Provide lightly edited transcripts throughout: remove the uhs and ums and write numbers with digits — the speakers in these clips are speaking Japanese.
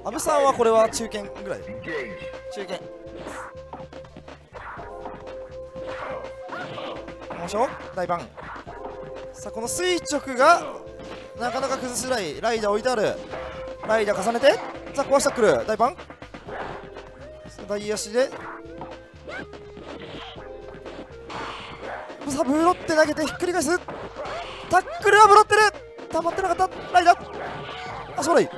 阿部さんはこれは中堅ぐらい。中堅。面白大盤。さあこの垂直がなかなか崩しづらい。ライダー置いてある。ライダー重ねて、さあ壊してくる大盤。大足でさあブロって投げてひっくり返す。タックルはブロってる。溜まってなかったライダー。足払い。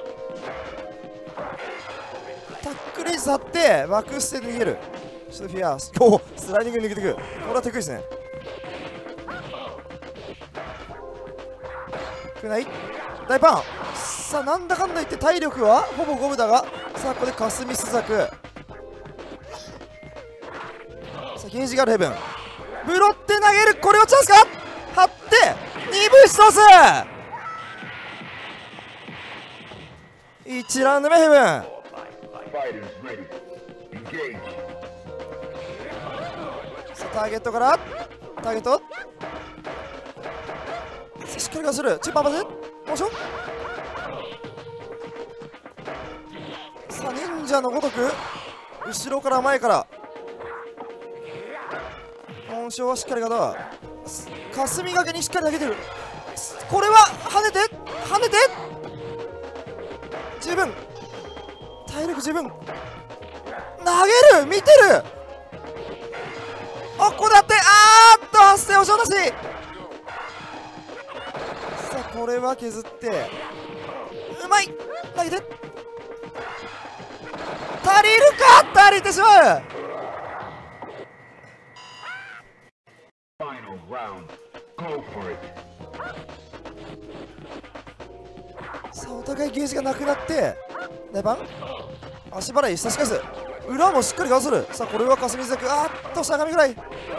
タックルに去ってバックステで逃げる。ちょっとフィアー。おおスライディング抜けてくる。これは得意ですね。くない大パン。さあなんだかんだ言って体力はほぼ五分だが、さあここで霞朱雀。さあゲージがあるヘブン。ブロって投げる。これはチャンスか。張って2分1トス。1ラウンド目ヘブン。さあターゲットからターゲット。さあしっかりがする。チッパーバズモーション。さあ忍者のごとく後ろから前から紋章はしっかり型。霞掛けにしっかり投げてる。これは跳ねて跳ねて十分体力十分。投げる見てる。あここであって発生保証なし。さあこれは削ってうまい投げて足りるか。足りてしまう。さあお互いゲージがなくなって大盤足払い差し返す。裏もしっかりかわする。さあこれは霞朱雀。しゃがみぐらい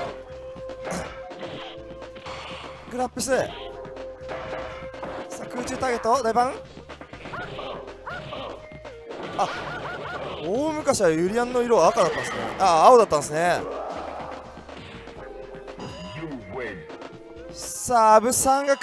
グラップして、さあ空中ターゲット大盤。大昔はユリアンの色は赤だったんですね。青だったんですね。さあ阿部さんが